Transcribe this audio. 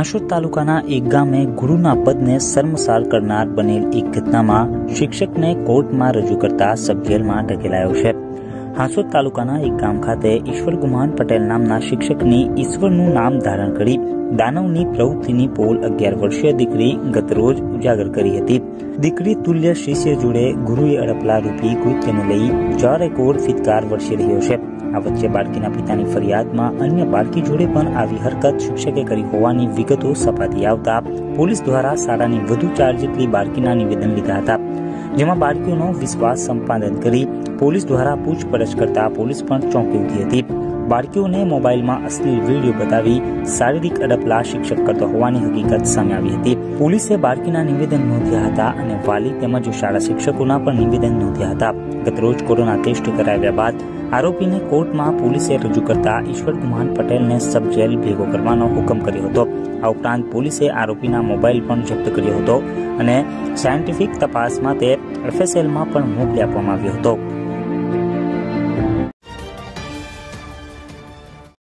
હાંસોદ તાલુકાના એક ગામે ગુરુના પદને શર્મસાર કરનાર બનેલ એક ઘટનામાં શિક્ષકને કોર્ટમાં રજૂ કરતા સબ જેલમાં ધકેલાયો છે। હાંસોદ તાલુકાના એક ગામ ખાતે ઈશ્વર ગુમાન પટેલ નામના શિક્ષકની ઈશ્વરનું નામ ધારણ કરી દાનવની પ્રવૃત્તિની પોલ 11 વર્ષીય દીકરી ગતરોજ ઉજાગર કરી હતી। દીકરી તુલ્ય શિષ્ય જોડે ગુરુએ અડપલા રૂપી કૃત્યને લઈ ચારેકોર ફિટકાર વરસી રહ્યો છે। આ વચ્ચે બાળકીના પિતાની ફરિયાદમાં અન્ય બાળકી જોડે પણ આવી હરકત શિક્ષકે કરી હોવાની વિગતો સપાટી આવતા પોલીસ દ્વારા શાળાની વધુ 4 જેટલી બાળકીના નિવેદન લીધા હતા, જેમાં બાળકીઓનો વિશ્વાસ સંપાદન કરી પોલીસ દ્વારા પૂછપરછ કરતા પોલીસ પણ ચોંકી ઉઠી હતી। બાળકીઓને મોબાઈલમાં અશ્લીલ વિડીયો બતાવી શારીરિક અડપલા શિક્ષક કરતો હોવાની હકીકત સામે આવી હતી। પોલીસે બાળકીના નિવેદન નોંધ્યા હતા અને વાલી તેમજ શાળા શિક્ષકોના પણ નિવેદન નોંધ્યા હતા। ગતરોજ કોરોના ટેસ્ટ કરાવ્યા બાદ આરોપીને કોર્ટમાં પોલીસે રજૂ કરતા ઈશ્વર ગુમાન પટેલને સબ જેલ ભેગો કરવાનો હુકમ કર્યો હતો। આ ઉપરાંત પોલીસે આરોપીના મોબાઈલ પણ જપ્ત કર્યો હતો અને સાયન્ટિફિક તપાસ માટે FSLમાં પણ મોકલી આપવામાં આવ્યો હતો।